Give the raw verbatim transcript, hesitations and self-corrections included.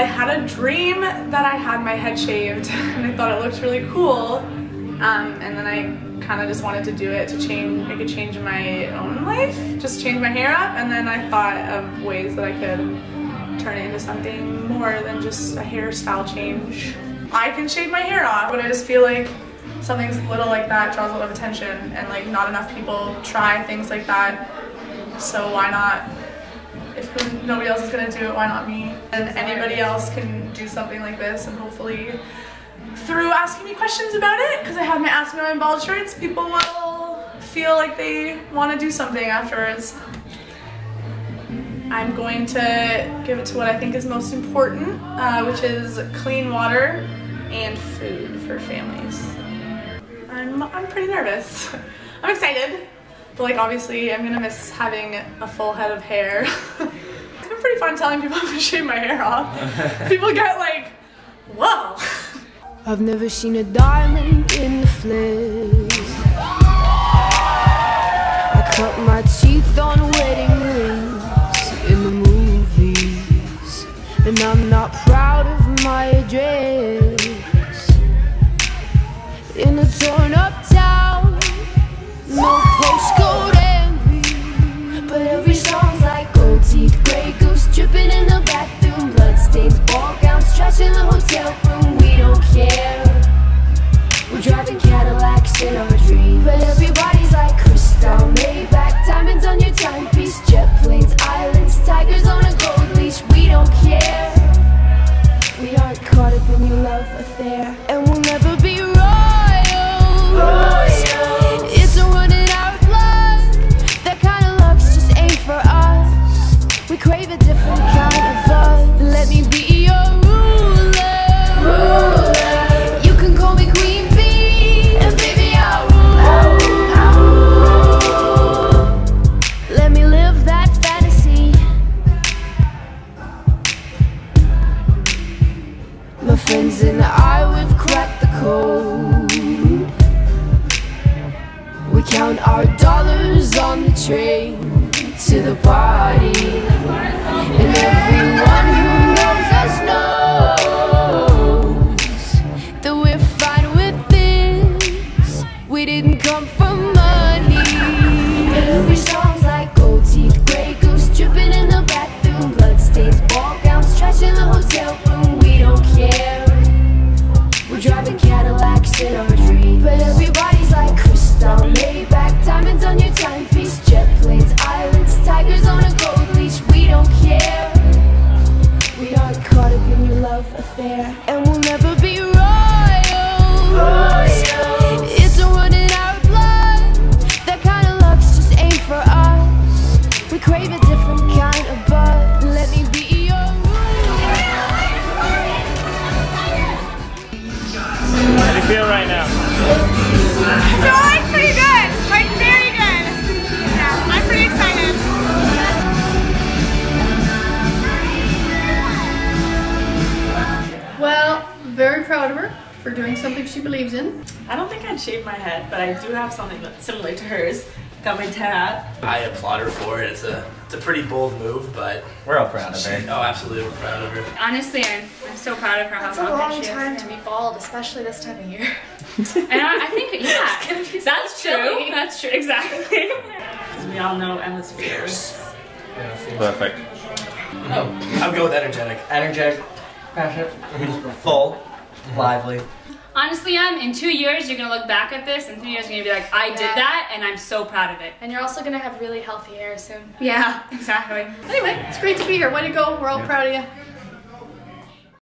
I had a dream that I had my head shaved and I thought it looked really cool. Um, and then I kind of just wanted to do it to change, make a change in my own life, just change my hair up. And then I thought of ways that I could turn it into something more than just a hairstyle change. I can shave my hair off, but I just feel like something little like that draws a lot of attention, and like not enough people try things like that. So why not? If nobody else is gonna do it, why not me? And anybody else can do something like this, and hopefully through asking me questions about it, because I have my Ask Me My Bald shirts, people will feel like they want to do something afterwards. I'm going to give it to what I think is most important, uh, which is clean water and food for families. I'm, I'm pretty nervous. I'm excited, but like obviously I'm gonna miss having a full head of hair. It's been pretty fun telling people I'm gonna shave my hair off. People get like, whoa. I've never seen a diamond in the flesh. I cut my teeth on wedding rings in the movies, and I'm not proud of my address. In a torn up town, no postcode envy, but every song's like gold teeth, grey goose dripping in the bathroom, bloodstains, ball gowns, trash in the hotel room. We don't care. We're driving Cadillacs in our dreams, but everybody's like crystal, Maybach, diamonds on your timepiece, jet planes, islands, tigers on a gold leash. We don't care. We aren't caught up in your love affair, and we'll never be royal. Royal. It's a running out blood. That kind of luck's just ain't for us. We crave a different kind of buzz. Let me be your ruler. Ruler. You can call me Queen Bee, and baby I'll rule. I'll rule. Let me live that fantasy. My friends and I, we've cracked the code. We count our dollars on the train to the party, and everyone who knows us knows that we're fine with this. We didn't come for money, but every song's like gold teeth, grey goose dripping in the bathroom, bloodstains, ball gowns, trash in the hotel room. We don't care. We're driving Cadillacs in our dreams, but everybody's like crystal, Maybach, diamonds on your timepiece, jet planes, islands, tigers on a gold leash. We don't care. We aren't caught up in your love affair, and we'll never be royal. Royal. It's a running out blood. That kind of luck's just ain't for us. We crave a different kind of buzz. Let me be your How do you feel right now? I feel like pretty good, like very good. Yeah, I'm pretty excited. Well, very proud of her for doing something she believes in. I don't think I'd shave my head, but I do have something that's similar to hers. Got my tat. I applaud her for it. It's a it's a pretty bold move, but we're all proud of her. Oh, absolutely, we're proud of her. Honestly, I'm, I'm so proud of her. It's how a long confident she time is. to be bald, especially this time of year. And I, I think, yeah, that's so true. chilly. That's true, exactly. Because we all know Emma's fierce. Perfect. Oh, I'll go with energetic. Energetic, passionate, full, lively. Honestly, Em, in two years, you're gonna look back at this, and three years, you're gonna be like, I did Yeah. that, and I'm so proud of it. And you're also gonna have really healthy hair soon. Yeah, exactly. Anyway, it's great to be here. Way to go. We're all proud of you.